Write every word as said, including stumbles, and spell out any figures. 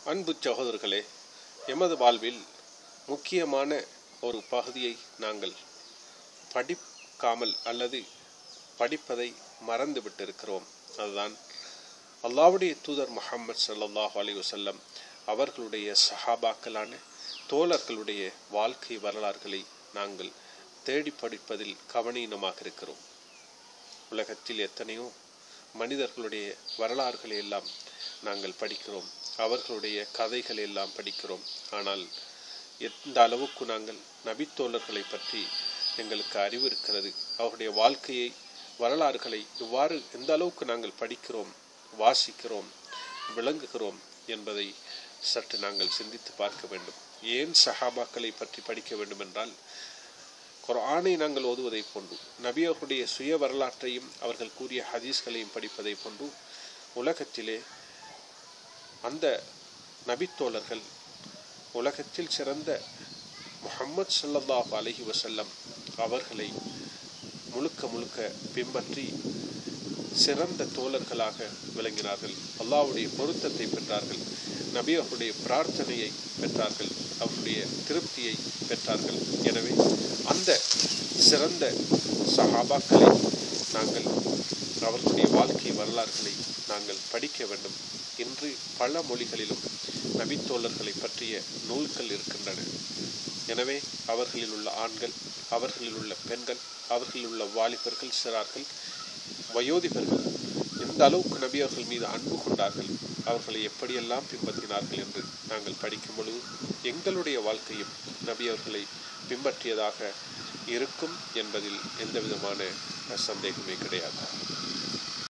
அன்பு சகோதரர்களே, எமது வாழ்வில் முக்கியமான ஒரு பகுதியை நாங்கள் படிக்காமல் அல்லது படிப்பதை மறந்துவிட்டிருக்கிறோம். அதுதான் அல்லாஹ்வுடைய தூதர் முஹம்மது ஸல்லல்லாஹு அலைஹி வஸல்லம் அவர்களுடைய சஹாபாக்களான தோழர்களுடைய வாழ்க்கை வரலாறுகளை நாங்கள் தேடி படிப்பதில் கவனீனமாக இருக்கிறோம். உலகத்தில் எத்தனையோ மனிதர்களுடைய வரலாறுகளை எல்லாம் நாங்கள் படிக்கிறோம், அவர்களுடைய கதைகள் எல்லாம் படிக்கிறோம். ஆனால் எந்த அளவுக்கு நாங்கள் நபித்தோழர்களை பற்றி எங்களுக்கு அறிவு இருக்கிறது, அவருடைய வாழ்க்கையை வரலாறுகளை இவ்வாறு எந்த அளவுக்கு நாங்கள் படிக்கிறோம், வாசிக்கிறோம், விளங்குகிறோம் என்பதை சற்று நாங்கள் சிந்தித்து பார்க்க வேண்டும். ஏன் சஹாபாக்களை பற்றி படிக்க வேண்டும் என்றால், குர்ஆனை நாங்கள் ஓதுவதை போன்று, நபியர்களுடைய சுய வரலாற்றையும் அவர்கள் கூறிய ஹதீஸ்களையும் படிப்பதை போன்று, உலகத்திலே அந்த நபித்தோழர்கள் உலகத்தில் சிறந்த முஹம்மது ஸல்லல்லாஹு அலைஹி வஸல்லம் அவர்களை முழுக்க முழுக்க பின்பற்றி சிறந்த தோழர்களாக விளங்கினார்கள். அல்லாஹ்வுடைய பொருத்தத்தை பெற்றார்கள், நபியர்களுடைய பிரார்த்தனையை பெற்றார்கள், அவருடைய திருப்தியை பெற்றார்கள். எனவே அந்த சிறந்த சஹாபாக்களை நாங்கள், அவர்களுடைய வாழ்க்கை வரலாறுகளை நாங்கள் படிக்க வேண்டும். இன்று பல மொழிகளிலும் நபித்தோழர்களை பற்றிய நூல்கள் இருக்கின்றன. எனவே அவர்களில் உள்ள ஆண்கள், அவர்களில் உள்ள பெண்கள், அவர்களில் உள்ள வாலிபர்கள், சிறார்கள், வயோதிகர்கள் எந்த அளவுக்கு நபி அவர்கள் மீது அன்பு கொண்டார்கள், அவர்களை எப்படியெல்லாம் பின்பற்றினார்கள் என்று நாங்கள் படிக்கும் பொழுது எங்களுடைய வாழ்க்கையும் நபி அவர்களை பின்பற்றியதாக இருக்கும் என்பதில் எந்த விதமான சந்தேகமே கிடையாது.